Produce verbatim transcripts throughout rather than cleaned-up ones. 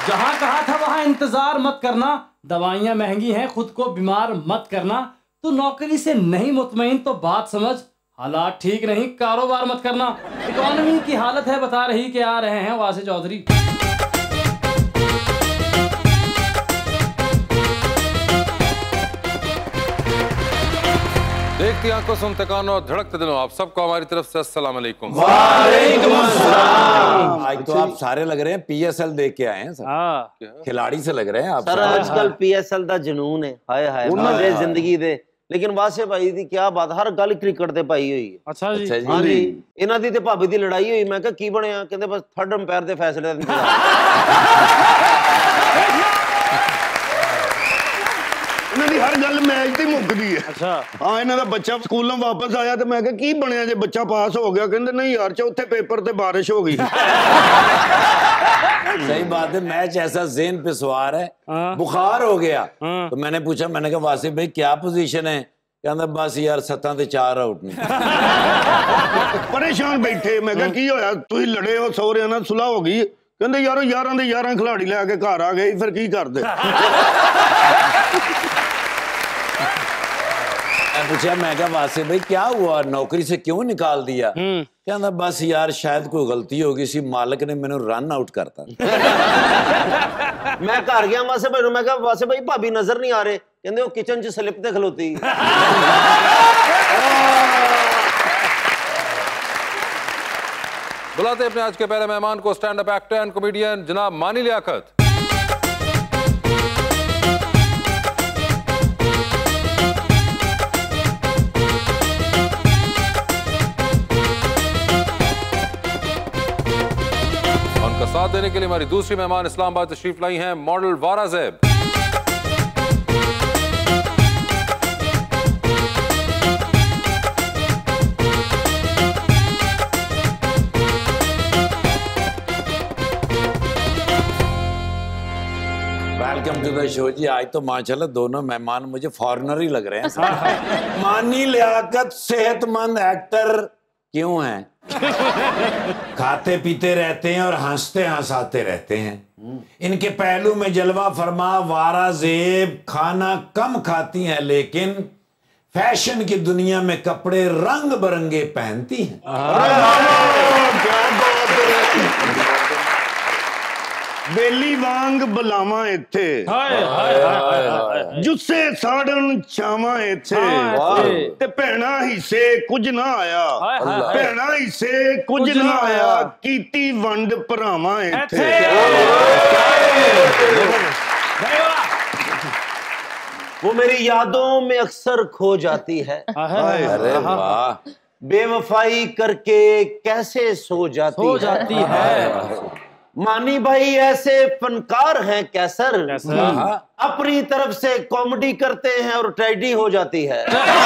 जहाँ कहा था वहाँ इंतजार मत करना, दवाइयाँ महंगी हैं, खुद को बीमार मत करना। तू नौकरी से नहीं मुतमईन तो बात समझ, हालात ठीक नहीं कारोबार मत करना। इकोनॉमी की हालत है बता रही कि आ रहे हैं वासे चौधरी। देखती आंखों सुनते कानों और धड़कते दिलों, आप सबको हमारी तरफ से अस्सलाम वालेकुम। वालेकुम अस्सलाम। आज तो आप सारे लग रहे हैं पीएसएल देख के आए हैं सर। हाँ खिलाड़ी से लग रहे हैं आप सर। आजकल पीएसएल दा जुनून है, हाय हाय मजे जिंदगी दे। लेकिन वासे भाई दी क्या बात, हर गल क्रिकेट ते पाई हुई है। अच्छा जी, अच्छा जी। हाँ जी, इन्हां दी ते भाभी दी लड़ाई हुई। मैं कहा की बनया, कहंदे बस थर्ड अंपायर दे फैसले दा इन्हां दी हर गल मैच ते मुकदी है। अच्छा हाँ, इन्हां दा बच्चा स्कूलों वापस आया तो मैं कहा की बनया जे बच्चा पास हो गया, कहंदे नहीं यार चौथे पेपर ते बारिश हो गई। सही बात है, मैच ऐसा ज़हन पे सवार है, बुखार हो गया। तो मैंने पूछा, मैंने कहा वासिफ भाई क्या पोजीशन है? कहंदा बस यार सत्तां ते चार आउट नहीं। परेशान बैठे। मैं कहा की होया, तुसीं लड़े हो सौहरे नाल सुलह हो गई? कहंदे यारो यारां दे यारां खिलाड़ी लैके घर आ गए, फिर की करदे? मैं पूछा, मैं कहा वासिफ भाई क्या हुआ, नौकरी से क्यों निकाल दिया? कहंदा बस यार शायद कोई गलती हो गई सी, मालिक ने मैंने रन आउट करता। मैं घर गया वासे भाई, मैं कहा वासे भाई भाभी नजर नहीं आ रहे, कहंदे वो किचन च स्लिप ते खलोती। बुलाते अपने आज के पहले मेहमान को, stand up actor and comedian जनाब मानी लियाकत। उनका साथ देने के लिए हमारी दूसरी मेहमान इस्लामाबाद तशरीफ लाई हैं model Wara Zaib. Welcome to the show जी। आज तो माशाल्लाह दोनों मेहमान मुझे फॉरेनर ही लग रहे हैं। मानी लियाकत सेहतमंद एक्टर क्यों हैं? खाते पीते रहते हैं और हंसते हंसाते रहते हैं। इनके पहलू में जलवा फरमा वारा ज़ैब खाना कम खाती हैं लेकिन फैशन की दुनिया में कपड़े रंग बिरंगे पहनती हैं। बेली वांग बलावा इत्थे, जुस्से साड़न चावा इत्थे, ते भैणा हिस्से कुछ ना आया, भैणा हिस्से कुछ ना आया, कीती वंड भरावां इत्थे। वो मेरी यादों में अक्सर खो जाती है, अरे वाह, बेवफाई करके कैसे सो जाती हो जाती है। मानी भाई ऐसे फनकार हैं कैसर, अपनी तरफ से कॉमेडी करते हैं और ट्रेजेडी हो जाती है।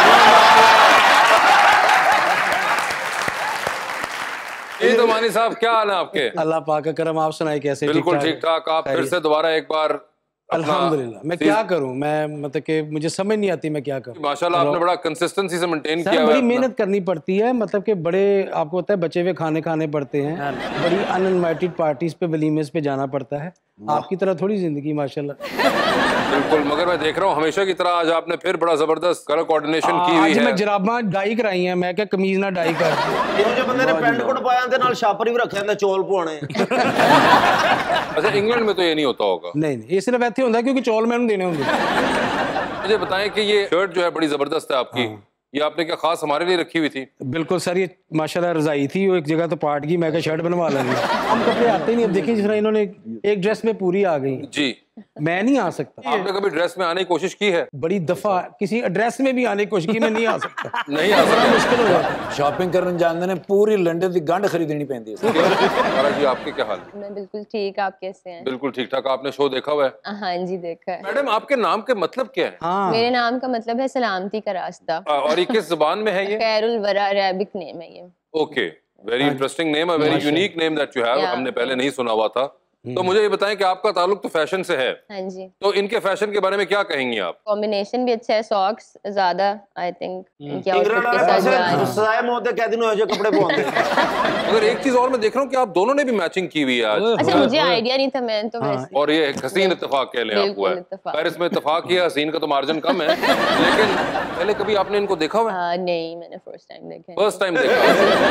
ये तो मानी साहब क्या हाल है आपके? अल्लाह पाक का करम, आप सुनाए कैसे? बिल्कुल ठीक ठाक। आप फिर से दोबारा एक बार अल्हम्दुलिल्लाह। मैं क्या करूं, मैं मतलब कि मुझे समझ नहीं आती मैं क्या करूं। माशाल्लाह आपने बड़ा कंसिस्टेंसी से मेंटेन किया है। बड़ी मेहनत करनी पड़ती है, मतलब कि बड़े आपको होता है बचे हुए खाने खाने पड़ते हैं, बड़ी अनइनवाइटेड पार्टीज पे वलीमेस पे जाना पड़ता है। आपकी तरह थोड़ी जिंदगी माशाल्लाह। बिल्कुल, मगर मैं देख रहा हूँ हमेशा की तरह आज आपने फिर बड़ा जबरदस्त कलर कोऑर्डिनेशन की हुई है। मैं जराबां डाई कराई हैं, मैं क्या कमीज ना डाई कर। ਇਹੋ ਜਿਹੇ ਬੰਦੇ ਨੇ ਪੈਂਟ ਕੋਟ ਪਾਇਆ ਤੇ ਨਾਲ ਛਾਪਰ ਵੀ ਰੱਖਿਆ ਹੁੰਦਾ ਚੌਲ ਪਵਾਉਣੇ। अच्छा, इंग्लैंड में तो ये नहीं होता होगा? नहीं नहीं, ये सिर्फ ऐसे होता है क्योंकि चौल मैंने देने होंगे। मुझे बताएं कि ये शर्ट जो है बड़ी जबरदस्त है आपकी, ये आपने क्या खास हमारे लिए रखी हुई थी? बिल्कुल सर, ये माशाल्लाह रजाई थी, वो एक जगह तो पार्ट गई, मैं क्या शर्ट बनवा लेंगे। हम कपड़े आते ही नहीं। अब देखिए जिस तरह इन्होंने एक ड्रेस में पूरी आ गई जी, मैं नहीं आ सकता। आपने कभी ड्रेस में आने की कोशिश की है? बड़ी दफा किसी ड्रेस में भी आने की कोशिश की, मैं नहीं आ सकता। नहीं आ सकता, मुश्किल हो जाता। शॉपिंग करने जाने ने पूरी लंदन की गंढ खरीदनी पैंदी है। तारा जी आपके क्या हाल है? मैं बिल्कुल ठीक, आप कैसे हैं? बिल्कुल ठीक ठाक। आपने शो देखा हुआ है? हाँ जी देखा है। मैडम आपके नाम के मतलब क्या है? हाँ, मेरे नाम का मतलब है सलामती का रास्ता। और ये किस जुबान में है ये? खैरुल वरा अरेबिक नेम है ये। Okay, very interesting name, a very unique name that you have. हमने पहले नहीं सुना हुआ था। तो मुझे ये बताएं कि आपका ताल्लुक तो फैशन से है। हाँ जी। तो इनके फैशन के बारे में क्या कहेंगी आप? कॉम्बिनेशन भी अच्छा है, सॉक्स ज्यादा आई थिंक इनके आउटफिट इंग्लैंड के वाले साथ जा पासे रहे सजाए मोहते कह दिनों जो कपड़े पहनते मगर एक चीज और मैं देख रहा हूँ कि आप दोनों ने भी मैचिंग की हुई है आज। अच्छा, मुझे आइडिया नहीं था, मैं तो वैसे और ये एक हसीन इत्तेफाक कह लें आप हुआ है। खैर इसमें इत्तेफाक ही है, हसीन का तो मार्जिन कम है, लेकिन पहले कभी आपने इनको देखा हुआ है? हाँ, नहीं, मैंने फर्स्ट टाइम देखा है। फर्स्ट टाइम देखा?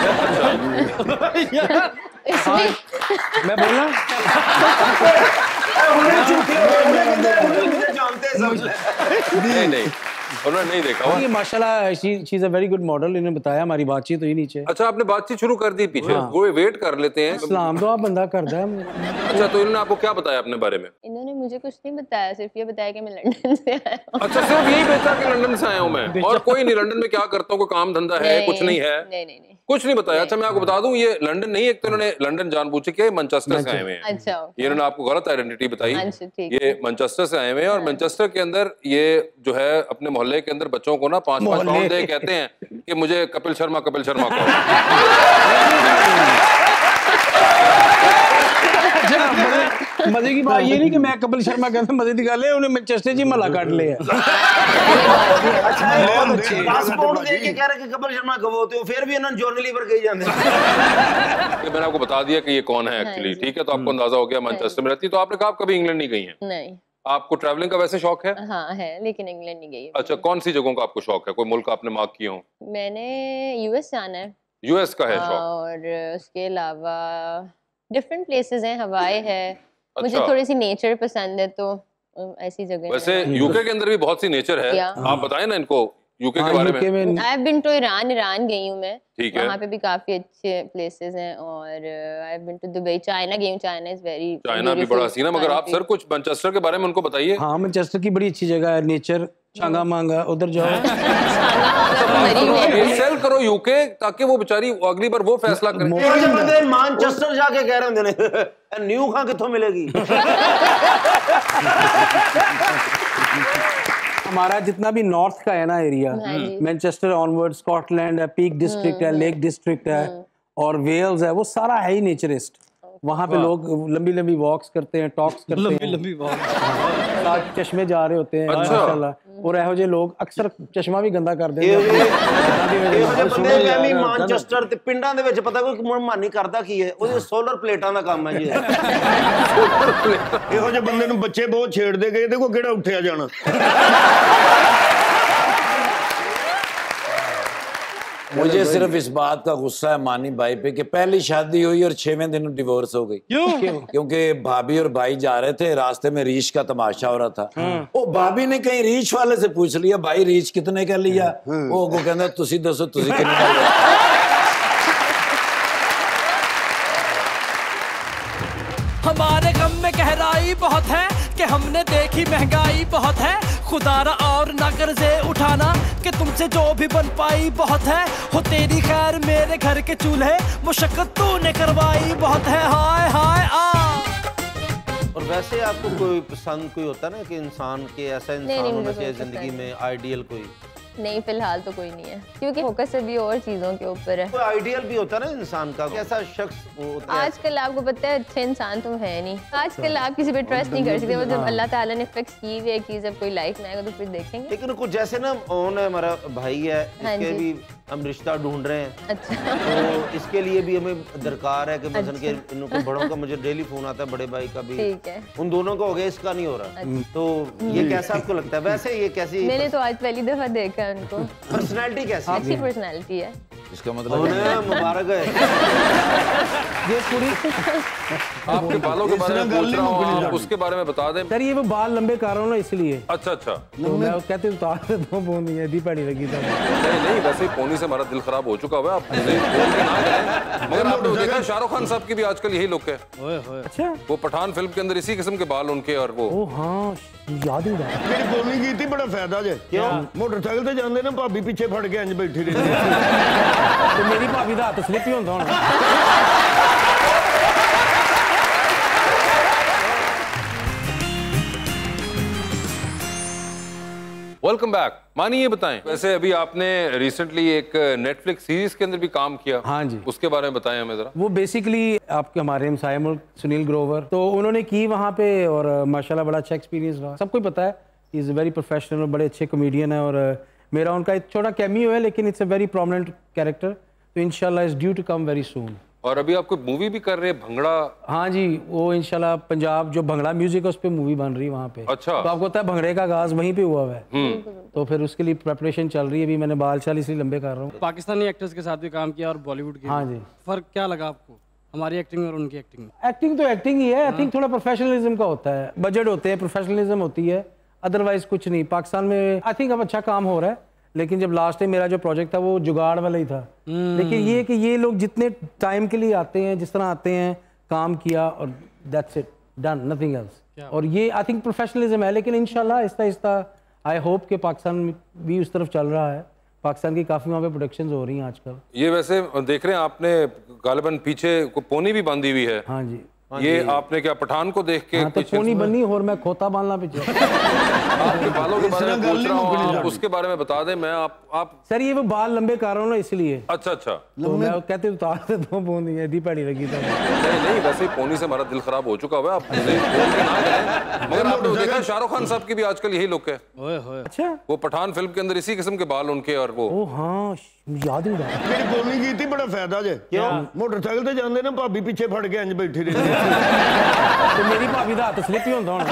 इसलिए मैं बोला नहीं नहीं उन्होंने नहीं देखा हुआ। ये माशाल्लाह she is a very good model. इन्होंने बताया हमारी बातचीत हुई नीचे। अच्छा, आपने बातचीत शुरू कर दी पीछे? वो वेट कर लेते हैं। सलाम तो आप बंदा करता है। अच्छा, तो इन्होंने आपको क्या बताया अपने बारे में? इन्होंने मुझे कुछ नहीं बताया, सिर्फ ये बताया कि मैं लंदन से आया हूँ। अच्छा, सिर्फ यही बेचा कि लंदन से आया हूँ मैं, और कोई नहीं लंदन में क्या करता हूँ, कोई काम धंधा है, कुछ नहीं है? नहीं नहीं नहीं, कुछ नहीं बताया। अच्छा, मैं आपको बता दूं, ये लंदन नहीं, एक तो इन्होंने लंदन जानबूझ के मैनचेस्टर से आए हुए हैं। अच्छा, ये इन्होंने आपको गलत आइडेंटिटी बताई। अच्छा, ठीक ये मैनचेस्टर से आए हुए हैं, और मैनचेस्टर के अंदर ये जो है अपने मोहल्ले के अंदर बच्चों को ना पांच पांच पाउंड दे कहते हैं कि मुझे कपिल शर्मा कपिल शर्मा को। मजे की बात ये नहीं कि मैं कपिल शर्मा कहता, मजे की गल है उन्हें मैनचेस्टर जी मला काट लिया। पासपोर्ट दे के कह रहे कि कपिल शर्मा कब होते हो, फिर भी इन्होंने जॉनी लीवर कही जाते हैं। मैंने आपको बता दिया कि ये कौन है एक्चुअली, ठीक है? तो आपको अंदाजा हो गया मैनचेस्टर में रहती है। तो आपने कहा आप कभी इंग्लैंड नहीं गई हैं? नहीं। आपको ट्रैवलिंग का वैसे शौक है? हाँ है, लेकिन इंग्लैंड नहीं गई। अच्छा, कौन सी जगहों का आपको शौक है? कोई मुल्क आपने मार्क किए हो? मैंने यूएस जाना है। यूएस का है शौक? और उसके अलावा डिफरेंट प्लेसेस हैं, हवाई है। अच्छा। मुझे थोड़ी सी नेचर पसंद है, तो ऐसी जगह। वैसे यूके के अंदर भी बहुत सी नेचर है, आप बताएं ना इनको यूके के बारे में। I have been to Iran, Iran गई हूँ मैं, ठीक है? वहाँ पे भी काफी अच्छे प्लेसेस हैं। और I have been to Dubai, China गई हूँ, चाइना इज वेरी, चाइना भी बड़ा सीन है। मगर आप सर कुछ मैनचेस्टर के बारे में उनको बताइए। हाँ, मैनचेस्टर की बड़ी अच्छी जगह है, नेचर चांगा मांगा, उधर जाओ। सेल करो यूके, ताकि वो बेचारी अगली बार वो फैसला करें। बंदे मैनचेस्टर जाके कह रहे होंगे न्यू खां कित्थों मिलेगी। हमारा जितना भी नॉर्थ का है ना एरिया, मैनचेस्टर ऑनवर्ड, स्कॉटलैंड है, पीक डिस्ट्रिक्ट है, लेक डिस्ट्रिक्ट है और वेल्स है, वो सारा है ही नेचरिस्ट। वहाँ पे लोग लंबी लंबी वॉक्स करते हैं, टॉक्स करते हैं, लंबी लंबी वॉक, साथ चश्मे जा रहे होते हैं। अच्छा। माशाल्लाह। और ਇਹੋ ਜਿਹੇ ਲੋਕ ਅਕਸਰ ਚਸ਼ਮਾ ਵੀ ਗੰਦਾ ਕਰ ਦਿੰਦੇ ਇਹੋ ਜਿਹੇ ਬੰਦੇ ਐਵੇਂ ਮਾਨਚੈਸਟਰ ਤੇ ਪਿੰਡਾਂ ਦੇ ਵਿੱਚ ਪਤਾ ਕੋਈ ਮਨਮਾਨੀ ਕਰਦਾ ਕੀ ਹੈ, ਉਹਦੇ ਸੋਲਰ ਪਲੇਟਾਂ ਦਾ ਕੰਮ ਹੈ ਜੀ। ਇਹੋ ਜਿਹੇ ਬੰਦੇ ਨੂੰ ਬੱਚੇ ਬਹੁਤ ਛੇੜਦੇ ਗਏ, ਦੇਖੋ ਕਿਹੜਾ ਉੱਠਿਆ ਜਾਣਾ। मुझे सिर्फ इस बात का गुस्सा है मानी भाई पे कि पहली शादी हुई और छवें दिन डिवोर्स हो गई। क्यों? क्योंकि भाभी और भाई जा रहे थे, रास्ते में रीच का तमाशा हो रहा था। वो भाभी ने कहीं रीच वाले से पूछ लिया, भाई रीच कितने का लिया? वो को कहंदा तुसी दसो तुसी कितने का लिया। हमारे गम में गहराई बहुत है कि हमने देखी महंगाई बहुत है, खुदारा और ना कर्जे उठाना कि तुमसे जो भी बन पाई बहुत है। हो तेरी खैर मेरे घर के चूल्हे, मुशक्कत तूने करवाई बहुत है। हाय हाय आ। और वैसे आपको कोई पसंद कोई होता ना कि इंसान के ऐसा इंसान होना चाहिए जिंदगी में आइडियल कोई? नहीं, फिलहाल तो कोई नहीं है, क्योंकि फोकस अभी और चीजों के ऊपर है। कोई आइडियल भी होता है ना इंसान का, कैसा शख्स होता है? आजकल आपको पता है अच्छे इंसान तो है नहीं, आजकल आप किसी पे ट्रस्ट नहीं कर सकते। वो जब अल्लाह ताला ने फिक्स की हुई है कि जब कोई लाइफ में आएगा तो फिर देखेंगे। लेकिन कुछ जैसे ना ओन है, हमारा भाई है, इसके भी हम रिश्ता ढूंढ रहे हैं। अच्छा। तो इसके लिए भी हमें दरकार है कि मसलन के इनको बड़ों का मुझे डेली फोन आता है, बड़े भाई का भी, ठीक है, उन दोनों का हो गया, इसका नहीं हो रहा। तो ये कैसा आपको लगता है? वैसे ये कैसी? मैंने तो आज पहली दफा देखा है उनको। पर्सनैलिटी कैसी? अच्छी पर्सनैलिटी है। इसका मतलब मुबारक है। ये पूरी आपके बालों के बारे में पूछ रहा हूँ, आप उसके बारे में बता दें। सर ये वो बाल लंबे कर रहा हूँ ना इसलिए। अच्छा अच्छा। तो मैं कहते हैं उतार दे दो, पोनी है दी पड़ी लगी था। नहीं नहीं, वैसे ही पोनी से हमारा दिल खराब हो चुका हुआ है, आप बोल के ना करें। मगर आपने देखा शाहरुख खान साहब की भी आजकल यही लुक है। अच्छा, वो पठान फिल्म के अंदर इसी किस्म के बाल उनके, और वो ओ हाँ याद ही रहा। मेरी पोनी की थी बड़ा फायदा जे। क्यों? मोटरसाइकिल ते जांदे ना, भाभी पीछे फड़ के इंज बैठी रहती। तो मेरी भाभी दा हाथ स्लिप ही होंदा होना। Welcome back. मानी, ये बताएं, वैसे अभी आपने रिसेंटली एक नेटफ्लिक्स सीरीज के अंदर भी काम किया। हाँ जी, उसके बारे में बताएं हमें जरा। वो बेसिकली आपके हमारे हमसाय मुल्क सुनील ग्रोवर, तो उन्होंने की वहाँ पे और माशाल्लाह बड़ा अच्छा एक्सपीरियंस रहा। सबको पता है he is a very professional, बड़े अच्छे कॉमेडियन है और मेरा उनका एक छोटा कैमियो है लेकिन it's a very prominent character, तो इंशाल्लाह is due to come very soon. और अभी आप कोई मूवी भी कर रहे हैं, भंगड़ा? हाँ जी, वो इंशाल्लाह पंजाब जो भंगड़ा म्यूजिक है उस पर मूवी बन रही है वहाँ पे। अच्छा। तो आपको पता है भंगड़े का आगाज वहीं पे हुआ है, तो फिर उसके लिए प्रेपरेशन चल रही है। अभी मैंने बाल चाल इसलिए लंबे कर रहा हूँ। पाकिस्तानी एक्टर्स के साथ भी काम किया और बॉलीवुड के। हाँ जी। फर्क क्या लगा आपको हमारी एक्टिंग और उनकी एक्टिंग में? एक्टिंग तो एक्टिंग ही है, आई थिंक थोड़ा प्रोफेशनलिज्म का होता है, बजट होते हैं, प्रोफेशनलिज्म होती है, अदरवाइज कुछ नहीं। पाकिस्तान में आई थिंक अब अच्छा काम हो रहा है, लेकिन जब लास्ट टाइम मेरा जो प्रोजेक्ट था वो जुगाड़ वाला ही था। लेकिन ये कि ये लोग जितने टाइम के लिए आते हैं, जिस तरह आते हैं, काम किया और that's it, done, nothing else. और ये आई थिंक प्रोफेशनलिज्म है, लेकिन इंशाल्लाह आहिस्ता आहिस्ता आई होप के पाकिस्तान भी उस तरफ चल रहा है। पाकिस्तान की काफ़ी वहाँ पे प्रोडक्शंस हो रही हैं आजकल। ये वैसे देख रहे हैं आपने गालिबन पीछे को पोनी भी बांधी हुई है। हाँ जी। ये आपने क्या पठान को देख के? हाँ, तो पोनी बनी और मैं खोता बांधना पीछे। आपके बालों के बारे में पूछ रहा हूँ, आप उसके बारे में बता दें। मैं आप आप सर ये वो बाल लंबे कर रहा हूँ ना इसलिए। अच्छा अच्छा, तो मैं कहते उतार दे दो बूंद, ऐसी पैड़ी लगी था। नहीं नहीं, वैसे ही पोनी से हमारा दिल खराब हो चुका हुआ है, आप बोल के ना करें। मगर आपने देखा शाहरुख खान साहब की भी आजकल यही लुक है। अच्छा, वो पठान फिल्म के अंदर इसी किस्म के बाल उनके, और वो ओ हाँ याद ही रहा। मेरी पोनी की थी, बड़ा फायदा जे। क्यों? मोटरसाइकिल ते जांदे ना, भाभी पीछे फड़ के इंज बैठी रही। तो मेरी भाभी दा हाथ स्लिप ही होंदा होना।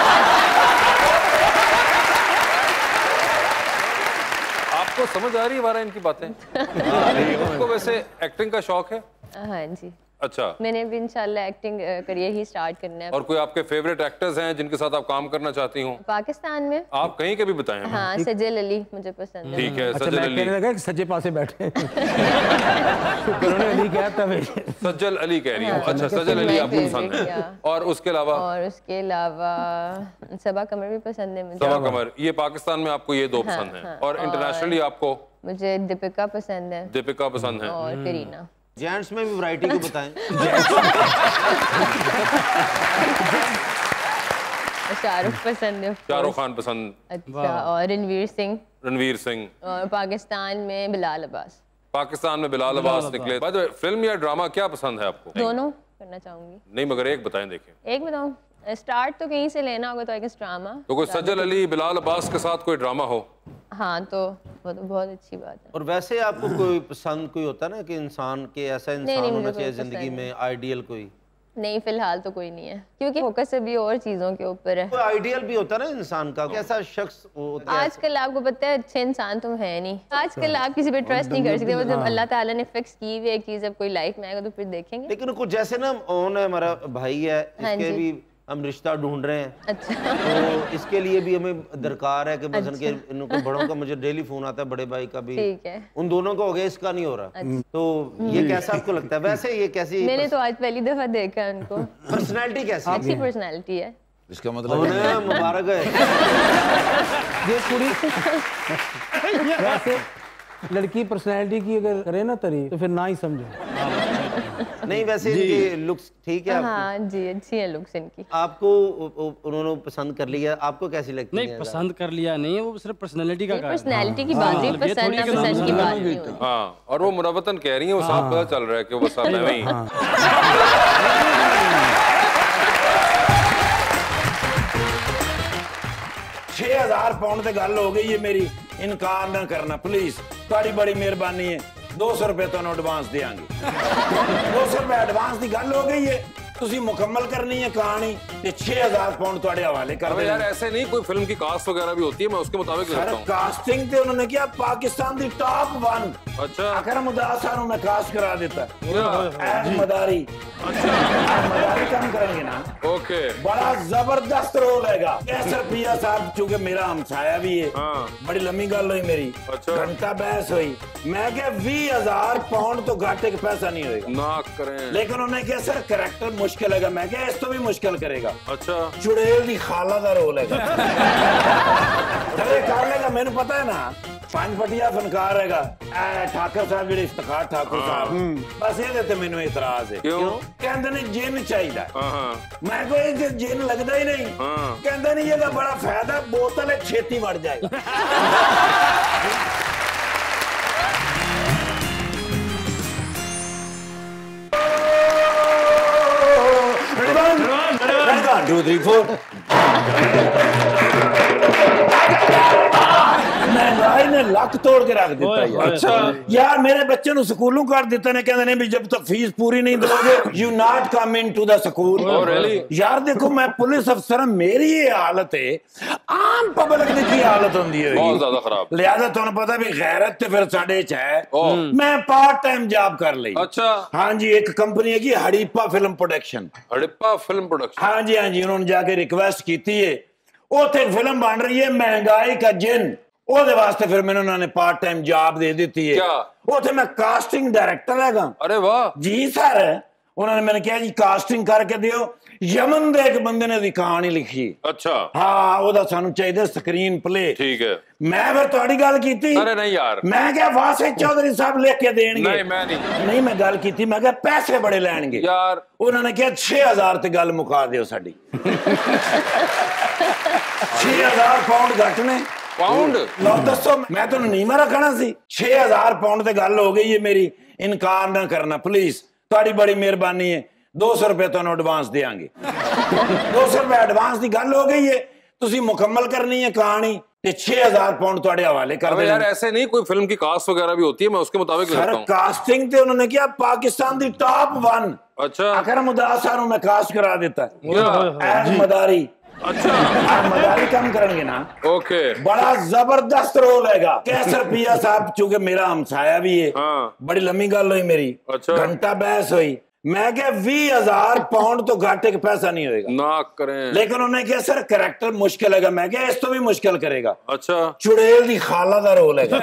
आपको समझ आ रही है वारा इनकी बातें? आपको वैसे एक्टिंग का शौक है? हाँ जी। अच्छा। मैंने भी इंशाल्लाह एक्टिंग करियर ही स्टार्ट करना है। और कोई आपके फेवरेट एक्टर्स हैं जिनके साथ आप काम करना चाहती हूँ? पाकिस्तान में आप कहीं के भी बताएं। हाँ, सज्जल अली मुझे पसंद है। ठीक है, अच्छा, सज्जल मैं अली। कहने लगा कि सज्जे पासे बैठे। उन्होंने अली कहता है। सज्जल अली कह रही हूँ। हाँ, अच्छा, सज्जल अली आपको पसंद है। और उसके अलावा? और उसके अलावा सबा कमर भी पसंद है मुझे। सबा कमर, ये पाकिस्तान में आपको ये दो हाँ, पसंद हैं। हाँ, और इंटरनेशनली आपको? मुझे दीपिका पसंद है। दीपिका पसंद है। और करीना। जेंट्स में भी वैरायटी को बताएं। शाहरुख पसंद है। शाहरुख खान पसंद। अच्छा, और रणवीर सिंह। रणवीर सिंह। और पाकिस्तान में बिलाल अब्बास। पाकिस्तान में बिलाल अब्बास निकले। बाय द वे, फिल्म या ड्रामा क्या पसंद है आपको? दोनों करना चाहूंगी। नहीं, मगर एक बताएं। देखें, एक बताऊं, स्टार्ट तो कहीं से लेना होगा, तो आई गेस ड्रामा। तो कोई सज्जल अली बिलाल अब्बास के साथ कोई ड्रामा हो? हाँ, तो वो तो बहुत अच्छी बात है। और वैसे आपको कोई पसंद कोई होता है ना कि इंसान के ऐसा नहीं, इंसान नहीं, होना मुझे चाहिए कोई जिंदगी पसंद में, आइडियल कोई? नहीं, फिलहाल तो कोई नहीं है, क्योंकि फोकस अभी और चीजों के ऊपर है। कोई आइडियल भी होता है ना इंसान का, कैसा शख्स होता है? आजकल आपको पता है अच्छे इंसान तो है नहीं। आजकल आप किसी पे ट्रस्ट नहीं कर सकते। वो जब अल्लाह ताला ने फिक्स की हुई एक चीज, जब कोई लाइफ में आएगा तो फिर देखेंगे। लेकिन कुछ जैसे ना ओन है, हमारा भाई है, हाँ इसके जी। भी हम रिश्ता ढूंढ रहे हैं। अच्छा। तो इसके लिए भी हमें दरकार है कि मसलन अच्छा। के इनको बड़ों का मुझे डेली फोन आता है, बड़े भाई का भी। ठीक है। उन दोनों का हो गया, इसका नहीं हो रहा। अच्छा। तो ये कैसा आपको लगता है? वैसे ये कैसी मैंने तो आज पहली दफा देखा है उनको। पर्सनैलिटी कैसी अच्छी पर्सनैलिटी है। इसका मतलब है मुबारक है। ये पूरी वैसे लड़की पर्सनैलिटी की अगर करे ना तारीफ, तो फिर ना ही समझो। नहीं, वैसे इनकी लुक्स ठीक है। हाँ जी, अच्छी है लुक्स इनकी। आपको उन्होंने पसंद कर लिया, आपको कैसी लगती है? नहीं, पसंद कर लिया नहीं, वो सिर्फ पर्सनैलिटी का कारण है। पर्सनैलिटी की बात है, पसंद ना पसंद की बात नहीं होती। हाँ, और वो मुनव्वतन कह रही है, वो साफ पता चल रहा है कि वो बस मैं ही। छह हजार पाउंड से गल हो गई है मेरी, इनकार ना करना प्लीज, बड़ी बड़ी मेहरबानी है। दो सौ रुपए तो एडवांस देंगे। दो सौ रुपए एडवांस की गल हो गई है, तुसी मुकम्मल करनी है कहानी, ते छह हजार पाउंड तुम्हारे हवाले कर दे। यार ऐसे नहीं, कोई फिल्म की कास्ट वगैरह भी होती है, मैं उसके मुताबिक सर कास्टिंग ते उन्होंने किया पाकिस्तान दी टॉप वन। अच्छा। अकरम उदास साहब मैं कास्ट करा देता। क्या? मदारी। अच्छा, मदारी काम करेंगे ना। ओके। बड़ा जबरदस्त रोल हैगा। कैसर पिया साहब चूंकि मेरा हमसाया भी है। हाँ। बड़ी लंबी गल हुई मेरी। अच्छा। घंटा बहस हुई, मैं क्या बीस हजार पाउंड तो घाटे का पैसा नहीं होगा ना करें। लेकिन उन्होंने क्या सर कैरेक्टर मुश्किल है, मैं क्या इस तो भी मुश्किल करेगा। अच्छा। चुड़ैल दी खाला दा रोल है। अरे कर लेगा, मैंने पता है ना, पंज पटिया फनकार रहेगा। ठाकर साहब जेडे इफ्तिखार ठाकुर साहब, बस ये देते मैनू इतराज है। क्यों? कहते ने जिन चाहिए। हाँ। मैं को ਇਹ ਜੇ ਜਿੰਨ ਲੱਗਦਾ ਹੀ ਨਹੀਂ ਕਹਿੰਦਾ ਨਹੀਂ ਇਹਦਾ ਬੜਾ ਫਾਇਦਾ ਬੋਤਲ ਹੈ ਛੇਤੀ ਵੜ ਜਾਏਗਾ One, two, three, four. महंगाई ने लक तोड़ के रख दिता यार। अच्छा यार मेरे बच्चे ਨੂੰ ਸਕੂਲੋਂ ਕੱਢ ਦਿੱਤਾ ਨੇ ਕਹਿੰਦੇ ਨੇ ਵੀ ਜਬ ਤੱਕ ਫੀਸ ਪੂਰੀ ਨਹੀਂ ਦੋਗੇ you not come in to the school ਯਾਰ ਦੇਖੋ ਮੈਂ ਪੁਲਿਸ ਅਫਸਰ ਮੇਰੀ ਇਹ ਹਾਲਤ ਹੈ ਆਮ ਪਬਲਿਕ ਦੀ ਕੀ ਹਾਲਤ ਹੁੰਦੀ ਹੈ ਬਹੁਤ ਜ਼ਿਆਦਾ ਖਰਾਬ ਲਿਆਦਾ ਤੁਹਾਨੂੰ ਪਤਾ ਵੀ ਗੈਰਤ ਤੇ ਫਿਰ ਸਾਡੇ ਚ ਹੈ ਮੈਂ ਪਾਰਟ ਟਾਈਮ ਜੌਬ ਕਰ ਲਈ ਅੱਛਾ ਹਾਂਜੀ ਇੱਕ ਕੰਪਨੀ ਹੈਗੀ ਹੜੀਪਾ ਫਿਲਮ ਪ੍ਰੋਡਕਸ਼ਨ ਹੜੀਪਾ ਫਿਲਮ ਪ੍ਰੋਡਕਸ਼ਨ ਹਾਂਜੀ ਹਾਂਜੀ ਉਹਨਾਂ ਨੇ ਜਾ ਕੇ ਰਿਕਵੈਸਟ ਕੀਤੀ ਹੈ ਉੱਥੇ ਫਿਲਮ ਬਣ ਰਹੀ ਹੈ ਮਹਿੰਗਾਈ ਕਾ ਜਿੰਨ ਉਹਦੇ ਵਾਸਤੇ ਫਿਰ ਮੈਨੂੰ ਉਹਨਾਂ ਨੇ ਪਾਰਟ ਟਾਈਮ ਜੌਬ ਦੇ ਦਿੱਤੀ ਹੈ ਉੱਥੇ ਮੈਂ ਕਾਸਟਿੰਗ ਡਾਇਰੈਕਟਰ ਹੈਗਾ ਅਰੇ ਵਾਹ ਜੀ ਸਰ ਉਹਨਾਂ ਨੇ ਮੈਨੂੰ ਕਿਹਾ ਜੀ ਕਾਸਟਿੰਗ ਕਰਕੇ ਦਿਓ ਯਮਨ ਦੇ ਇੱਕ ਬੰਦੇ ਨੇ ਉਹਦੀ ਕਹਾਣੀ ਲਿਖੀ ਅੱਛਾ ਹਾਂ ਉਹਦਾ ਸਾਨੂੰ ਚਾਹੀਦਾ ਸਕਰੀਨ ਪਲੇ ਠੀਕ ਹੈ ਮੈਂ ਫਿਰ ਤੁਹਾਡੀ ਗੱਲ ਕੀਤੀ ਅਰੇ ਨਹੀਂ ਯਾਰ ਮੈਂ ਕਿਹਾ ਵਾਸੇ ਚੌਧਰੀ ਸਾਹਿਬ ਲਿਖ ਕੇ ਦੇਣਗੇ ਨਹੀਂ ਮੈਂ ਨਹੀਂ ਨਹੀਂ ਮੈਂ ਗੱਲ ਕੀਤੀ ਮੈਂ ਕਿਹਾ ਪੈਸੇ ਬੜੇ ਲੈਣਗੇ ਯਾਰ ਉਹਨਾਂ ਨੇ ਕਿਹਾ ਛੇ ਹਜ਼ਾਰ ਤੇ ਗੱਲ ਮੁਕਾ ਦਿਓ ਸਾਡੀ ਛੇ ਹਜ਼ਾਰ ਪਾਉਂਡ ਘੱਟ ਨੇ ਪਾਉਂਡ ਲਓ ਦੱਸੋ ਮੈਂ ਤੁਹਾਨੂੰ ਨੀਵਾਂ ਰੱਖਣਾ ਸੀ ਛੇ ਹਜ਼ਾਰ ਪਾਉਂਡ ਤੇ ਗੱਲ ਹੋ ਗਈ ਹੈ ਮੇਰੀ ਇਨਕਾਰ ਨਾ ਕਰਨਾ ਪਲੀਜ਼ ਤੁਹਾਡੀ ਬੜੀ ਮਿਹਰਬਾਨੀ ਹੈ ਦੋ ਸੌ ਰੁਪਏ ਤੁਹਾਨੂੰ ਐਡਵਾਂਸ ਦੇਾਂਗੇ ਦੋ ਸੌ ਰੁਪਏ ਐਡਵਾਂਸ ਦੀ ਗੱਲ ਹੋ ਗਈ ਹੈ ਤੁਸੀਂ ਮੁਕੰਮਲ ਕਰਨੀ है कहानी ਤੇ छह हज़ार पाउंड ਤੁਹਾਡੇ ਹਵਾਲੇ कर देना यार ऐसे नहीं कोई फिल्म की कास्ट वगैरह भी होती है मैं उसके मुताबिक सर कास्टिंग ਤੇ उन्होंने किया पाकिस्तान दी टॉप वन अच्छा अकरम उदास साहब मैं कास्ट करा देता है मदारी अच्छा मदारी कम करेंगे ना ओके बड़ा जबरदस्त रोल हैगा कैसर पिया साहब चूंकि मेरा हमसाया भी है हाँ। बड़ी लंबी गल हुई मेरी अच्छा घंटा बहस हुई मैं क्या बीस हजार पाउंड तो घाटे का पैसा नहीं होएगा ना करें लेकिन उन्होंने क्या सर कैरेक्टर मुश्किल है मैं क्या इस तो भी मुश्किल करेगा अच्छा चुड़ैल दी खाला दा रोल है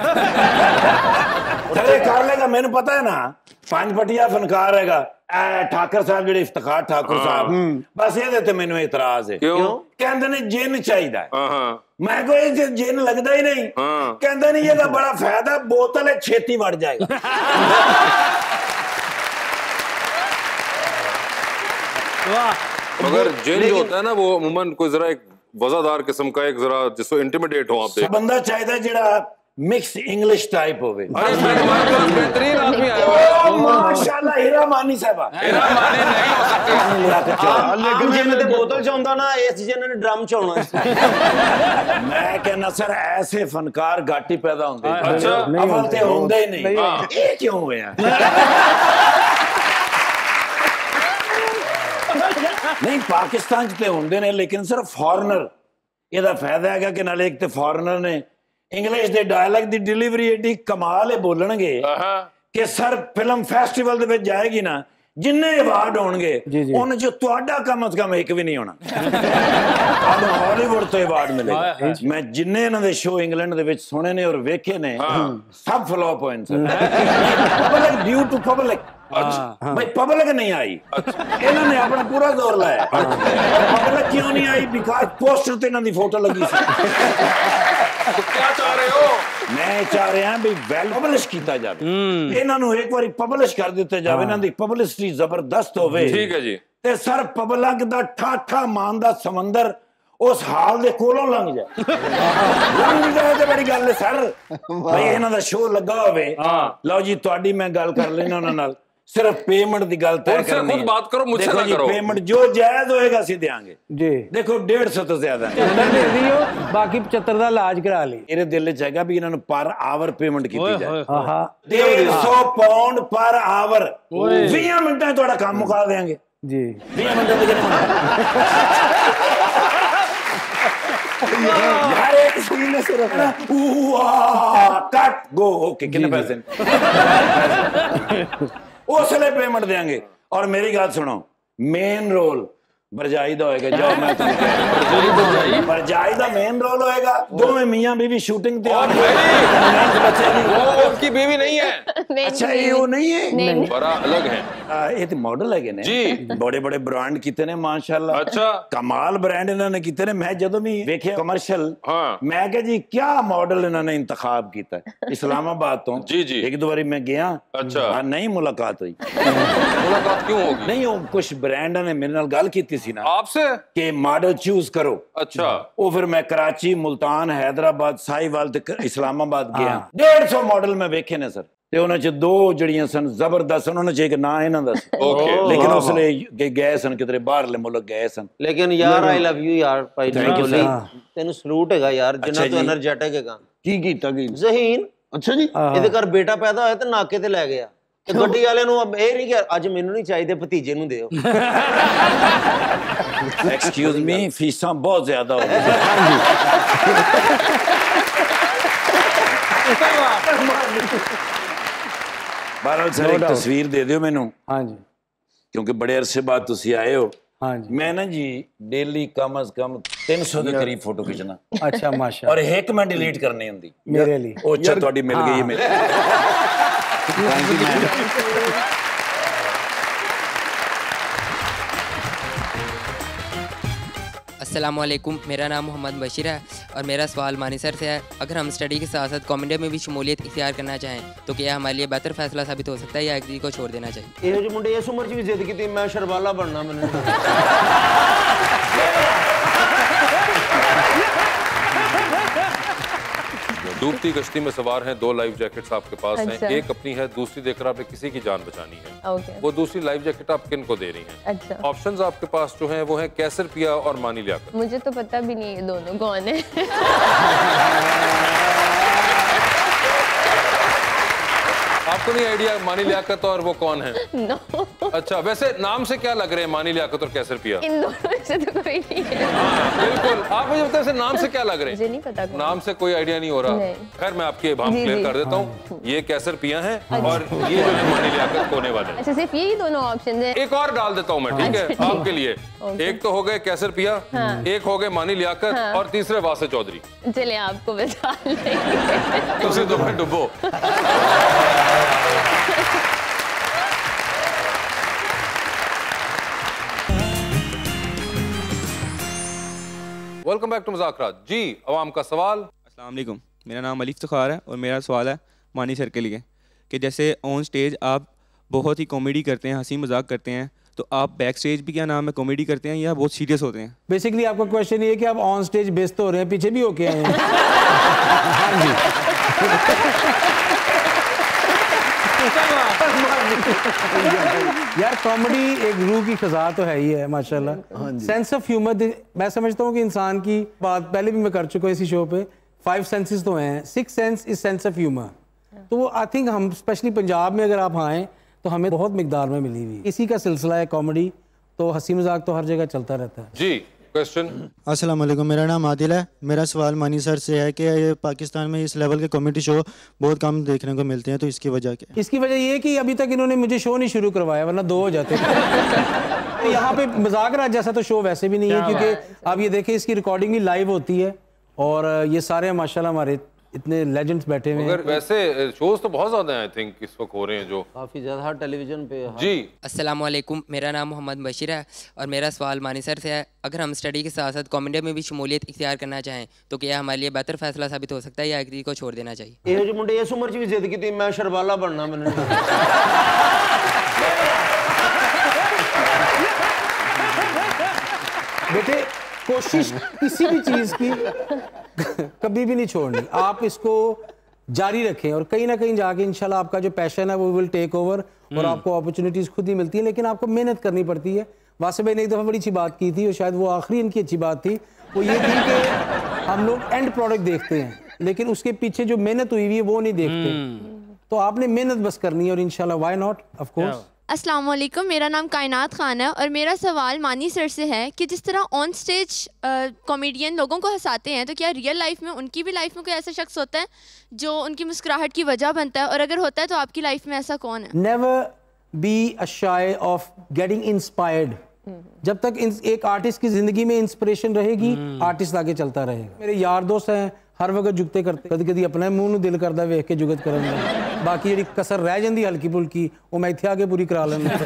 कर लेगा मैंने पता है ना पंज पटिया फनकार हैगा ठाकर साहब ਜਿਹੜੇ ਇਫਤਖਾਰ ठाकुर साहब बस ਇਹਦੇ ਤੇ ਮੈਨੂੰ ਇਤਰਾਜ਼ ਹੈ ਕਿਉਂ ਕਹਿੰਦੇ ਨੇ ਜਿੰਨ ਚਾਹੀਦਾ ਹਾਂ ਹਾਂ ਮੈਂ ਕੋਈ ਇਹ ਜਿੰਨ ਲੱਗਦਾ ਹੀ ਨਹੀਂ ਕਹਿੰਦਾ ਨਹੀਂ ਇਹਦਾ ਬੜਾ ਫਾਇਦਾ ਬੋਤਲ ਹੈ ਛੇਤੀ ਵੜ ਜਾਏਗਾ मगर जिन जो होता है ना वो अमूमन कोई जरा एक वजादार किस्म का एक जरा जिसको इंटिमिडेट हो आप बंदा चाहिए जेड़ा मिक्स इंग्लिश टाइप होवे अरे हमारे पास बेहतरीन आदमी आया हुआ है माशाल्लाह हीरा मानी साहब हीरा मानी नहीं हो सकते लेकिन जिन्हें ते बोतल च आंदा ना इस जिन्हें ने ड्रम च आउणा मैं कहना सर ऐसे फनकार घाट ही पैदा होंदे अच्छा अवल ते होंदे ही नहीं ये क्यों होया नहीं पाकिस्तान च ते होंदे ने लेकिन सिर्फ फॉरेनर ਇਹਦਾ ਫਾਇਦਾ ਹੈਗਾ ਕਿ ਨਾਲੇ ਇੱਕ ਤੇ ਫॉरेनਰ ਨੇ ਇੰਗਲਿਸ਼ ਦੇ ਡਾਇਲੌਗ ਦੀ ਡਿਲੀਵਰੀ ਏਡੀ ਕਮਾਲ ਹੈ ਬੋਲਣਗੇ ਕਿ ਸਰ ਫਿਲਮ ਫੈਸਟੀਵਲ ਦੇ ਵਿੱਚ ਜਾਏਗੀ ਨਾ ਜਿੰਨੇ ਅਵਾਰਡ ਹੋਣਗੇ ਉਹਨਾਂ ਚ ਤੁਹਾਡਾ ਕਮ ਅਸ ਕਮ ਇੱਕ ਵੀ ਨਹੀਂ ਹੋਣਾ ਆਹ ਹਾਲੀਵੁੱਡ ਤੋਂ ਅਵਾਰਡ ਮਿਲੇਗਾ ਮੈਂ ਜਿੰਨੇ ਇਹਨਾਂ ਦੇ ਸ਼ੋਅ ਇੰਗਲੈਂਡ ਦੇ ਵਿੱਚ ਸੁਣੇ ਨੇ ਔਰ ਵੇਖੇ ਨੇ ਸਭ ਫਲॉप ਹੋਏ ਨੇ ਪਬਲਿਕ ਡਿਊ ਟੂ ਪਬਲਿਕ भाई पब्लिक नहीं आई इन्होंने अपना पूरा जोर लाया पब्लिक क्यों नहीं आई बिकॉज पोस्टर ते इन्होंने फोटो लगी सी तो क्या चाह रहे हो मैं चाह रहा भी वेल पब्लिश किया जाए इन्होंने एक बार पब्लिश कर दिते जाए इन्हों दी पब्लिसिटी जबरदस्त होवे ठीक है जी ते सर पब्लिक दा ठाठा मान दा समंदर उस हाल दे कोलों लंघ जाए लंघ जाए ते बड़ी गल है सर भाई इन्हां दा शो लगा होवे लो जी तुहाडी मैं गल कर लेना उन्हां नाल सिर्फ पेमेंट की गल तय करनी है बात करो मुझसे ना करो पेमेंट जो जायज होएगा सी देंगे जी देखो डेढ़ सौ तो ज्यादा बाकी पचहत्तर का इलाज करा ली मेरे दिल च हैगा भी इन्होंने पर आवर पेमेंट की जाए डेढ़ सौ पाउंड पर आवर बीस मिनटा थोड़ा काम मुका देंगे जी बीस मिनट यार एक सीन में सिर्फ कट गो ओके कितने पैसे उसले पेमेंट देंगे और मेरी गल सुनो मेन रोल बरजाई दा होएगा जाओ मैं तुम्हें बरजाई दा मेन रोल होएगा दोवें मियां बीवी शूटिंग ते आ वो उनकी बीवी नहीं है अच्छा ये वो नहीं है, नहीं बड़ा अलग है। आ, ये तो मॉडल है ने जी, बड़े बड़े ब्रांड कीते ने माशाल्लाह। अच्छा, कमाल ब्रांड इन्होंने कीते ने। मैं जदों भी वेखिया कमर्शियल, हाँ, मैं कहा जी क्या मॉडल इन्होंने इंतखाब किया है इस्लामाबाद तो। जी जी, एक दो बारी मैं गया, अच्छा, हाँ, नहीं मुलाकात हुई। मुलाकात क्यों होगी? नहीं वो कुछ ब्रांड ने मेरे नाल गल कीती सी ना आपसे कि मॉडल चूज करो। अच्छा, वो फिर मैं कराची, मुल्तान, हैदराबाद, साहिवाल ते इस्लामाबाद गया। डेढ़ सौ मॉडल मैं वेखे ने सर, ते उन्हां च दो जड़ियां सन जबरदस्त, उन्होंने च एक ना इन्हां दा सी, लेकिन उसले के गए सन किधरे बाहरले मुल्क गए सन। लेकिन यार आई लव यू यार भाई, Thank you, sir. तेन सलूट हैगा यार, जिन्ना अच्छा तो जी। एनर्जेटिक हैगा। ਕੀ ਕੀਤਾ ਕੀ? ਜ਼ਹੀਨ ਅੱਛਾ ਜੀ, ਇਹਦੇ ਘਰ ਬੇਟਾ ਪੈਦਾ ਹੋਇਆ ਤੇ ਨਾਕੇ ਤੇ ਲੈ ਗਿਆ, ਤੇ ਗੱਡੀ ਵਾਲੇ ਨੂੰ ਅਬ ਇਹ ਨਹੀਂ ਕਿ ਅੱਜ ਮੈਨੂੰ ਨਹੀਂ ਚਾਹੀਦੇ, ਭਤੀਜੇ ਨੂੰ ਦਿਓ। एक्सक्यूज मी, फीसा बहुत ज्यादा हो गई। बहरहाल सर एक तस्वीर दे दियो मैनू। हाँ जी, क्योंकि बड़े अरसे बाद तुसी आए हो। हाँ जी, मैं ना जी डेली कम अज कम तीन सौ के करीब फोटो खिंचना, अच्छा माशा, और एक मैं डिलीट करनी होंदी मेरे लिए। ओ अच्छा थोड़ी मिल गई है मेरे। Thank you ma'am. अस्सलाम वालेकुम, मेरा नाम मोहम्मद बशीर है और मेरा सवाल मानी सर से है। अगर हम स्टडी के साथ साथ कॉमेडी में भी शमूलियत इख्तियार करना चाहें तो क्या हमारे लिए बेहतर फैसला साबित हो सकता है या एक को छोड़ देना चाहिए? ਇਹੋ ਜਿਹੇ ਮੁੰਡੇ ਇਸ ਉਮਰ 'ਚ ਵੀ ਜ਼ਿੱਦ ਕੀਤੀ ਮੈਂ ਸ਼ਰਬਾਲਾ ਬਣਨਾ ਮੈਨੂੰ। डूबती कश्ती में सवार हैं, दो लाइफ जैकेट्स आपके पास अच्छा। हैं, एक अपनी है, दूसरी देकर आपने किसी की जान बचानी है। ओके, वो दूसरी लाइफ जैकेट आप किन को दे रही हैं? अच्छा, ऑप्शंस आपके पास जो हैं वो हैं कैसर पिया और मानी लियाकत। मुझे तो पता भी नहीं है दोनों कौन है। आपको नहीं आइडिया मानी लियाकत और वो कौन है? नो, अच्छा, वैसे नाम से क्या लग रहे हैं मानी लियाकत और कैसर पिया? इन दोनों में से तो कोई नहीं है। हाँ, बिल्कुल। आप मुझे बताइए नाम से क्या लग रहे हैं? मुझे नहीं पता कौन। नाम से कोई आइडिया नहीं हो रहा। नहीं। खैर मैं आपके भाव जी, क्लियर जी। कर देता हूँ, ये कैसर पिया हैं और ये जो है मानी लियाकत होने वाले हैं। अच्छा, सिर्फ यही दोनों ऑप्शन है? एक और डाल देता हूँ मैं, ठीक है, आपके लिए। एक तो हो गए कैसर पिया, एक हो गए मानी लियाकत और तीसरे वासे चौधरी। चले आपको बता लेंगे। तुसी दो में डुबो। वेलकम बैक टू मुज़ाकरात। जी, अवाम का सवाल। अस्सलाम वालेकुम, मेरा नाम अलीफ फ़खार है और मेरा सवाल है मानी सर के लिए कि जैसे ऑन स्टेज आप बहुत ही कॉमेडी करते हैं, हंसी मजाक करते हैं, तो आप बैक स्टेज भी क्या नाम है कॉमेडी करते हैं या बहुत सीरियस होते हैं? बेसिकली आपका क्वेश्चन ये है कि आप ऑन स्टेज बेस्ट हो रहे हैं, पीछे भी होके आए हैं। हाँ जी। यार कॉमेडी एक रूह की खजा तो है ही है माशाल्लाह। सेंस ऑफ ह्यूमर, मैं समझता हूँ कि इंसान की बात पहले भी मैं कर चुका हूँ इसी शो पे, फाइव सेंसेस तो हैं, six sense is sense of humour. तो वो आई थिंक हम स्पेशली पंजाब में अगर आप आएँ तो हमें बहुत मिकदार में मिली हुई इसी का सिलसिला है कॉमेडी, तो हंसी मजाक तो हर जगह चलता रहता है। जी, क्वेश्चन। अस्सलाम वालेकुम, मेरा नाम आदिल है। मेरा सवाल मानी सर से है कि ये पाकिस्तान में इस लेवल के कॉमेडी शो बहुत कम देखने को मिलते हैं, तो इसकी वजह क्या? इसकी वजह ये है कि अभी तक इन्होंने मुझे शो नहीं शुरू करवाया, वरना दो हो जाते। यहाँ पे मजाक राज जैसा तो शो वैसे भी नहीं है, क्योंकि आप ये देखें इसकी रिकॉर्डिंग भी लाइव होती है और ये सारे माशाल्लाह हमारे इतने लेजेंड्स बैठे हुए हैं। अगर वैसे शोज तो बहुत ज्यादा हैं आई थिंक इस वक्त हो रहे हैं जो काफी ज्यादा टेलीविजन पे। जी, अस्सलाम वालेकुम, मेरा नाम मोहम्मद बशीर है और मेरा सवाल मानी सर से है। अगर हम स्टडी के साथ साथ कॉमेडी में भी शमूलियत इख्तियार करना चाहें तो क्या हमारे लिए बेहतर फैसला साबित हो सकता है या एक को छोड़ देना चाहिए? ਇਹੋ ਜਿਹੇ ਮੁੰਡੇ ਇਸ ਉਮਰ 'ਚ ਵੀ ਜ਼ਿੱਦ ਕੀਤੀ ਮੈਂ ਸ਼ਰਬਾਲਾ ਬਣਨਾ ਮੈਨੂੰ। बेटे कोशिश किसी भी चीज की कभी भी नहीं छोड़नी, आप इसको जारी रखें और कहीं ना कहीं जाके इंशाल्लाह आपका जो पैशन है वो विल टेक ओवर और आपको अपॉर्चुनिटीज खुद ही मिलती है, लेकिन आपको मेहनत करनी पड़ती है। वासे भाई ने एक दफ़ा बड़ी अच्छी बात की थी और शायद वो आखिरी इनकी अच्छी बात थी, वो ये थी कि हम लोग एंड प्रोडक्ट देखते हैं लेकिन उसके पीछे जो मेहनत हुई हुई है वो नहीं देखते। तो आपने मेहनत बस करनी है और इंशाल्लाह व्हाई नॉट, ऑफ कोर्स। अस्सलाम वालेकुम, मेरा नाम कायनात खान है और मेरा सवाल मानी सर से है कि जिस तरह ऑन स्टेज कॉमेडियन लोगों को हंसाते हैं, तो क्या रियल लाइफ में उनकी भी लाइफ में कोई ऐसा शख्स होता है जो उनकी मुस्कुराहट की वजह बनता है, और अगर होता है तो आपकी लाइफ में ऐसा कौन है? Never be a shy of getting inspired. जब तक एक आर्टिस्ट की जिंदगी में इंस्पिरेशन रहेगी, आर्टिस्ट आगे चलता रहेगा। मेरे यार दोस्त हैं, हर वक्त जुगते करते कभी कभी अपने मुंह ਨੂੰ ਦਿਲ ਕਰਦਾ ਵੇਖ ਕੇ जुगत ਕਰਨ ਦਾ ਬਾਕੀ ਜਿਹੜੀ ਕਸਰ ਰਹਿ ਜਾਂਦੀ ਹਲਕੀ ਫੁਲਕੀ ਉਹ ਮੈਂ ਇੱਥੇ ਆ ਕੇ ਪੂਰੀ ਕਰਾ ਲੈਂਦਾ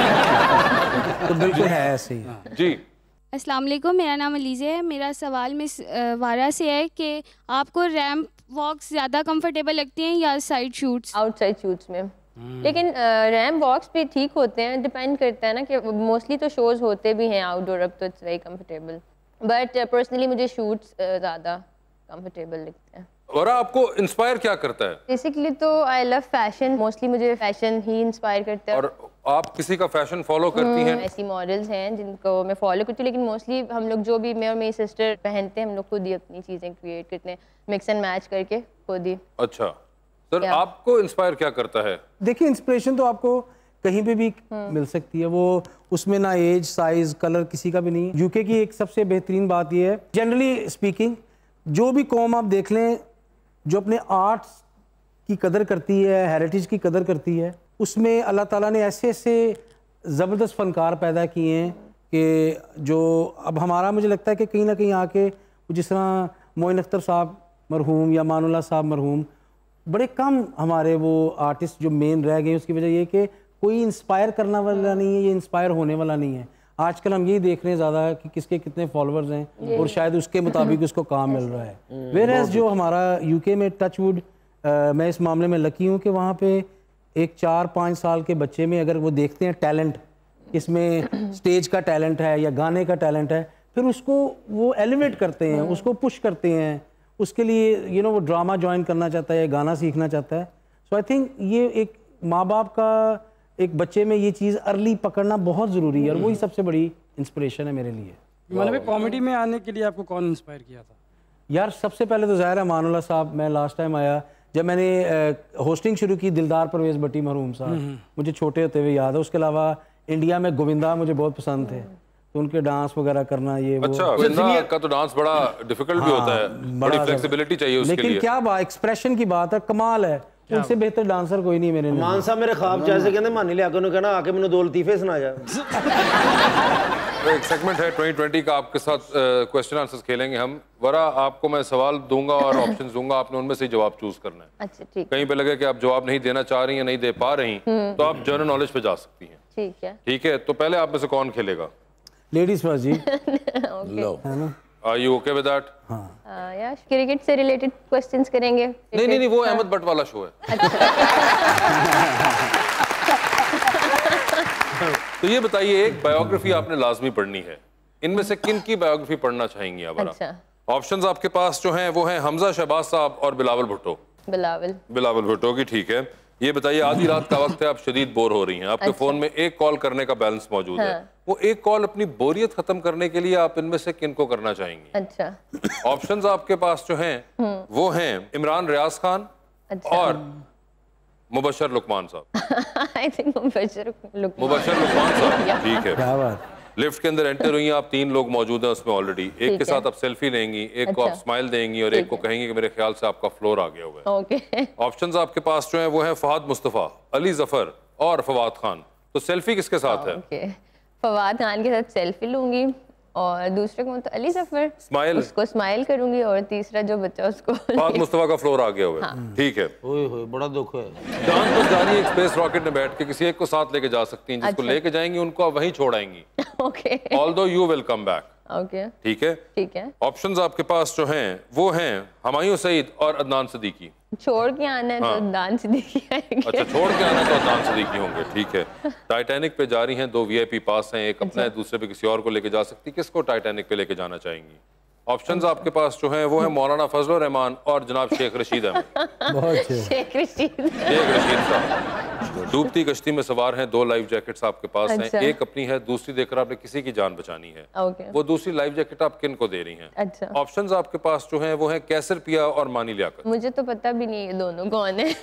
तो बिल्कुल है ऐसे ही जी। अस्सलाम वालेकुम, मेरा नाम अलीज़ा है। मेरा सवाल मिस वारा से है कि आपको रैंप वॉक्स ज़्यादा कंफर्टेबल लगती हैं या साइड शूट्स? आउटसाइड शूट्स में, लेकिन रैंप वॉक्स भी ठीक होते हैं, डिपेंड करता है ना कि मोस्टली तो शोज़ होते भी हैं आउटडोर, अब तो it's very comfortable, but personally मुझे शूट्स ज़्यादा कंफर्टेबल लगते हैं। और आपको इंस्पायर क्या करता है? बेसिकली तो आई लव फैशन, मोस्टली मुझे फैशन ही इंस्पायर करता है। और आप किसी का फैशन फॉलो करती हैं? ऐसी मॉडल्स हैं जिनको मैं फॉलो करती हूँ, लेकिन मोस्टली हम लोग जो भी मैं और मेरी सिस्टर पहनते हैं, हम लोग खुद ही अपनी चीज़ें क्रिएट करते हैं, मिक्स एंड मैच करके खुद ही। अच्छा सर, आपको इंस्पायर क्या करता है? देखिए, इंस्पिरेशन तो आपको कहीं पे भी मिल सकती है, वो उसमें ना एज, साइज, कलर किसी का भी नहीं। यूके की एक सबसे बेहतरीन बात ये है, जनरली स्पीकिंग, जो भी कौम आप देख लें जो अपने आर्ट्स की कदर करती है, हेरिटेज की कदर करती है, उसमें अल्लाह ताला ने ऐसे ऐसे ज़बरदस्त फ़नकार पैदा किए हैं कि जो अब हमारा मुझे लगता है कि कहीं ना कहीं आके जिस तरह मोइन अख्तर साहब मरहूम या मानुल्लाह साहब मरहूम, बड़े कम हमारे वो आर्टिस्ट जो मेन रह गए। उसकी वजह ये कि कोई इंस्पायर करने वाला नहीं है, ये इंस्पायर होने वाला नहीं है। आजकल हम यही देख रहे हैं ज़्यादा कि किसके कितने फॉलोअर्स हैं और शायद उसके मुताबिक उसको काम मिल रहा है। वेयर एज जो हमारा यूके में टचवुड, मैं इस मामले में लकी हूँ कि वहाँ पे एक चार पाँच साल के बच्चे में अगर वो देखते हैं टैलेंट, इसमें स्टेज का टैलेंट है या गाने का टैलेंट है, फिर उसको वो एलिवेट करते हैं, उसको पुश करते हैं, उसके लिए यू नो वो ड्रामा ज्वाइन करना चाहता है, गाना सीखना चाहता है। सो आई थिंक ये एक माँ बाप का एक बच्चे में ये चीज़ अर्ली पकड़ना बहुत ज़रूरी है और वही सबसे बड़ी इंस्पिरेशन है मेरे लिए। मतलब कॉमेडी में आने के लिए आपको कौन इंस्पायर किया था? यार सबसे पहले तो ज़ाहिर है मानुल्लाह साहब, मैं लास्ट टाइम आया जब मैंने होस्टिंग शुरू की, दिलदार परवेज़ भट्टी मरहूम साहब मुझे छोटे होते हुए याद है। उसके अलावा इंडिया में गोविंदा मुझे बहुत पसंद थे, तो उनके डांस वगैरह करना ये अच्छा, वो गोविंदा का तो डांस बड़ा डिफिकल्ट भी होता है, बड़ी फ्लेक्सिबिलिटी चाहिए उसके लिए। लेकिन क्या बात, एक्सप्रेशन की बात है, कमाल है, उनसे बेहतर डांसर कोई नहीं मेरे। मान साहब मेरे ख्वाब जैसे कहते मानी लिया करो कहना आके मैंने दो लतीफे सुना जा। तो एक सेगमेंट है ट्वेंटी ट्वेंटी का, आपके साथ क्वेश्चन आंसर्स खेलेंगे हम। वरा, आपको मैं सवाल दूंगा और ऑप्शंस दूंगा, आपने उनमें से जवाब चूज करना है। अच्छा ठीक। कहीं पे लगे कि आप जवाब नहीं देना चाह रही हैं, नहीं दे पा रही, तो आप जनरल नॉलेज पे जा सकती हैं। ठीक है ठीक है, तो पहले आप में से कौन खेलेगा? लेडीज फर्स्ट जी। लो, are you okay with that? हाँ यार, क्रिकेट से रिलेटेड क्वेश्चंस करेंगे। नहीं नहीं नहीं, वो अहमद भट्ट वाला शो है। तो ये बताइए, एक बायोग्राफी आपने लाजमी पढ़नी है, इनमें से किन की बायोग्राफी पढ़ना चाहेंगी आप? अच्छा। ऑप्शंस आपके पास जो हैं वो हैं हमजा शहबाज साहब और बिलावल भुट्टो। बिलावल बिलावल भुट्टो की, ठीक है। ये बताइए, आधी रात का वक्त है, आप शदीद बोर हो रही हैं, आपके अच्छा। फोन में एक कॉल करने का बैलेंस मौजूद हाँ। है, वो एक कॉल अपनी बोरियत खत्म करने के लिए आप इनमें से किन को करना चाहेंगी? अच्छा। ऑप्शंस आपके पास जो हैं वो हैं इमरान रियाज खान अच्छा। और मुबशर लुकमान साहब। आई थिंक मुबशर लुकमान मुबशर लुकमान साहब, ठीक है। क्या बात। लिफ्ट के अंदर एंटर हुई हैं आप, तीन लोग मौजूद हैं उसमें ऑलरेडी। एक के साथ आप सेल्फी लेंगी, एक को आप स्माइल देंगी और एक को कहेंगी कि मेरे ख्याल से आपका फ्लोर आ गया हुआ है। ओके। ऑप्शंस आपके पास जो है वो है फहद मुस्तफ़ा, अली जफर और फवाद खान। तो सेल्फी किसके साथ है? ओके, फवाद खान के साथ सेल्फी लूंगी और दूसरे को तो अली जफर, स्माइल, उसको स्माइल करूंगी और तीसरा जो बच्चा उसको फहद मुस्तफ़ा का फ्लोर आ गया हुआ है। हाँ। ठीक है। ओए होए, बड़ा दुख है। चांद पर जा रही एक स्पेस रॉकेट में बैठ के किसी एक को साथ लेके जा सकती हैं, जिसको अच्छा। लेके जाएंगी उनको आप वहीं छोड़ आएंगी। Okay. Although you will come back. Okay, ठीक है। ठीक है। ऑप्शंस आपके पास जो हैं वो हैं हमायूं सईद और अदनान सिद्दीकी। छोड़ के आना है हाँ। तो अदनान सिद्दीकी आएंगे। अच्छा, छोड़ के आना है तो अदनान सिद्दीकी होंगे, ठीक है। टाइटैनिक पे जा रही हैं, दो वीआईपी पास हैं, एक अपना है, दूसरे पे किसी और को लेके जा सकती, किसको टाइटैनिक पे लेके जाना चाहेंगी? ऑप्शंस आपके पास जो हैं वो है मौलाना फजल रहमान और जनाब शेख रशीद अहमद। शेख रशीद शेख रशीद साहब डूबती कश्ती में सवार हैं, दो लाइफ जैकेट्स आपके पास अच्छा। हैं, एक अपनी है, दूसरी देकर आपने किसी की जान बचानी है। ओके। वो दूसरी लाइफ जैकेट आप किन को दे रही हैं? अच्छा। ऑप्शंस आपके पास जो हैं वो है कैसर पिया और मानी लियाकत। मुझे तो पता भी नहीं है दोनों कौन है।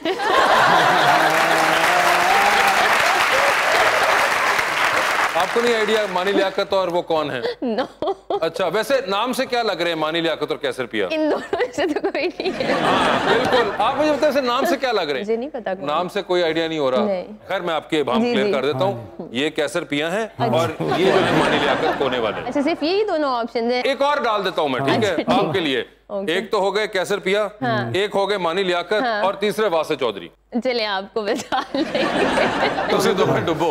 आपको नहीं आइडिया मानी लियाकत और वो कौन है? नो। अच्छा, वैसे नाम से क्या लग रहे हैं मानी लियाकत और कैसर पिया? इन दोनों में से तो कोई नहीं है। हाँ, बिल्कुल। आप मुझे बताइए नाम से क्या लग रहे हैं? मुझे नहीं पता कौन। नाम से कोई आइडिया नहीं हो रहा। नहीं। खैर मैं आपके भाव जी, क्लियर जी। कर देता हूँ, ये कैसर पिया हैं और ये जो है मानी लियाकत कोने वाले। अच्छा, सिर्फ यही दोनों ऑप्शन है? एक और डाल देता हूँ मैं, ठीक है, आपके लिए। एक तो हो गए कैसर पिया, हाँ। एक हो गए मानी लियाकत, हाँ। और तीसरे वासे चौधरी। चले आपको बचा लेंगे। तुसी दोवें डुबो।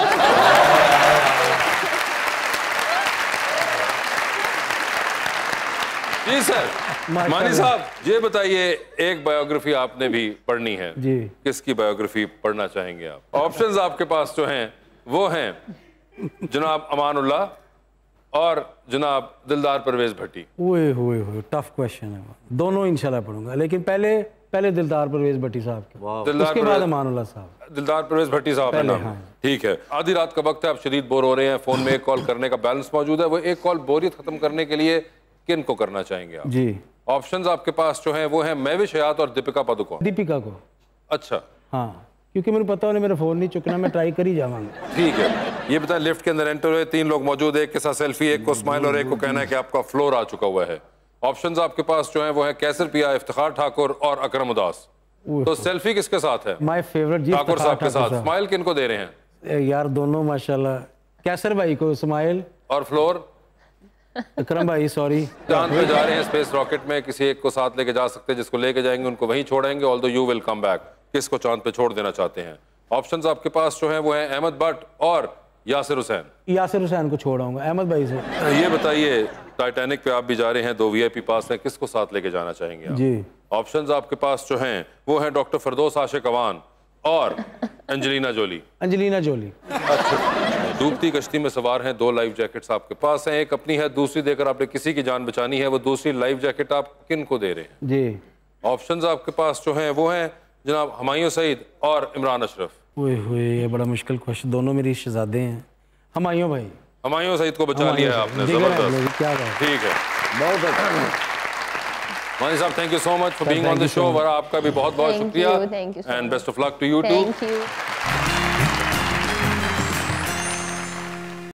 जी सर, मानी साहब ये बताइए, एक बायोग्राफी आपने भी पढ़नी है जी, किसकी बायोग्राफी पढ़ना चाहेंगे आप? ऑप्शंस आपके पास जो हैं वो हैं जनाब अमानुल्लाह और जनाब दिलदार परवेज भट्टी। हुए हुए हुए टफ क्वेश्चन है, दोनों इंशाल्लाह पढ़ूंगा, लेकिन पहले पहले दिलदार परवेज भट्टी साहब के, उसके बाद अमानुल्लाह साहब। दिलदार परवेज भट्टी साहब है नाम। ठीक है, आधी रात का वक्त है, आप शदीद बोर हो रहे हैं, फोन में एक कॉल करने का बैलेंस मौजूद है, वो एक कॉल बोरियत खत्म करने के लिए किन को करना चाहेंगे आप? जी, ऑप्शंस आपके पास जो हैं वो हैं महविश हयात और दीपिका पादुकोण। दीपिका को। अच्छा, हाँ, क्योंकि मुझे पता उन्हें मेरा फोन नहीं चुकना, मैं ट्राई कर ही जाऊंगा। ठीक है, ये बताएं, लिफ्ट के अंदर एंटर हुए, तीन लोग मौजूद है, एक के साथ सेल्फी, एक को स्माइल और एक को कहना है कि आपका फ्लोर आ चुका हुआ है। ऑप्शंस आपके पास जो हैं वो है कैसर पिया, इफ्तिखार ठाकुर और अकरम उदास। तो सेल्फी किसके साथ है? माय फेवरेट जी, ठाकुर साहब के साथ। स्माइल किन को दे रहे हैं? यार दोनों माशाल्लाह, कैसर भाई को स्माइल, और फ्लोर अकरम भाई। सॉरी, चांद पे जा रहे हैं स्पेस रॉकेट में, किसी एक को साथ लेके जा सकते हैं, जिसको लेके जाएंगे उनको वहीं छोड़ेंगे, although you will come back. किसको चांद पे छोड़ देना चाहते हैं? ऑप्शंस आपके पास जो हैं वो हैं अहमद भट्ट और यासिर हुसैन। यासिर हुसैन को छोड़ाऊंगा अहमद भाई से। ये बताइए, टाइटैनिक पे आप भी जा रहे हैं, दो वीआईपी पास हैं, किसको साथ लेके जाना चाहेंगे आप? जी, ऑप्शंस आपके पास जो हैं वो हैं डॉक्टर फरदौस आशिक अवान और एंजेलिना जोली। Angelina Jolie. अच्छा, डूबती कश्ती में सवार हैं, दो लाइफ जैकेट्स आपके पास हैं, एक अपनी है, दूसरी देकर आपने किसी की जान बचानी है, वो दूसरी लाइफ जैकेट आप किन को दे रहे हैं? जी, ऑप्शंस आपके पास जो हैं वो हैं जनाब हुमायूं सईद और इमरान अशरफ। हुए हुए ये बड़ा मुश्किल क्वेश्चन, दोनों मेरी शहजादे हैं। हुमायूं भाई। हुमायूं सईद को बचा लिया है आपने, जबरदस्त। क्या बात। ठीक है, बहुत अच्छा। Mani sahab, thank you so much for being on the show. Wara आपका भी बहुत बहुत शुक्रिया, and best of luck to you to.